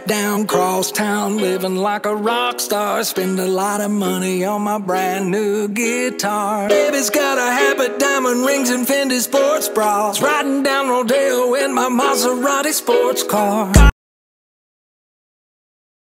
down cross town, living like a rock star. Spend a lot of money on my brand new guitar. Baby's got a habit, diamond rings and Fendi sports bras. Riding down Rodeo in my Maserati sports car.